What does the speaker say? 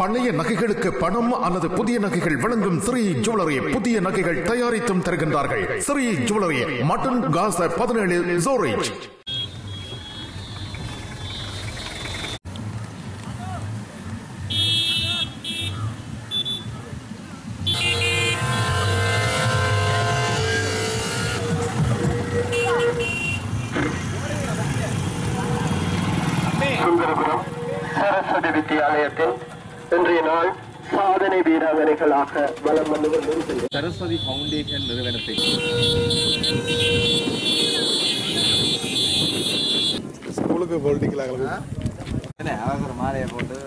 பழைய நகைகளுக்கு பணம் அல்லது புதிய நகைகள் வழங்கும் ஸ்ரீ ஜுவல்லரி புதிய நகைகள் தயாரித்தும் தருகின்றார்கள். ஸ்ரீ ஜுவல்லரி, மட்டன் காச 17 ஜோரிச். சுந்தரபுரம் சரஸ்வதி வித்தியாலயத்தில் இன்றைய நாள் சாதனை வீராங்கனைகளாக வலம் வந்து கொண்டிருக்கிறது. சரஸ்வதி ஃபவுண்டேஷன் நிறுவனத்தை ஸ்கூலுக்கு பொலிட்டிக்கலாக அவசர மாலையை போட்டு